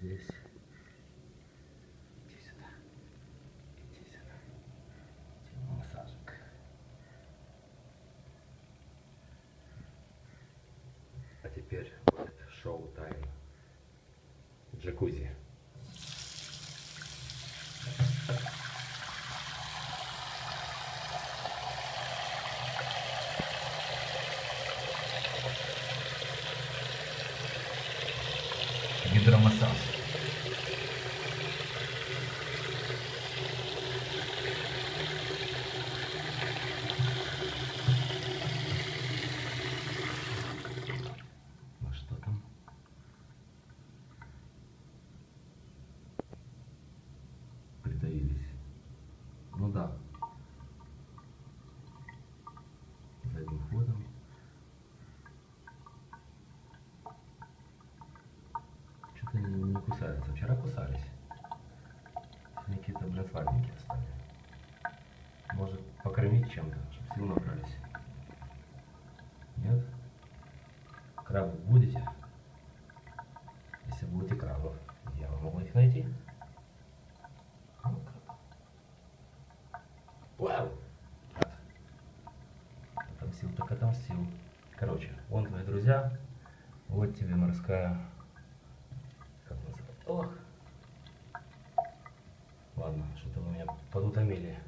здесь. Иди сюда. Иди сюда. Делаем массажик. А теперь будет шоу-тайм. Джакузи. Гидромассаж. Ну что там? Притаились. Ну да. Задним ходом. Что-то не кусаются. Вчера кусались. Сегодня какие-то, блин, слабенькие стали. Может покормить чем-то, чтобы сил набрались. Нет? Крабов будете? Если будете крабов, я вам могу их найти. Вау! Отомстил, так отомстил. Короче, вон твои друзья. Вот тебе морская... Как называется? Ох! Ладно, что-то вы меня подутомили.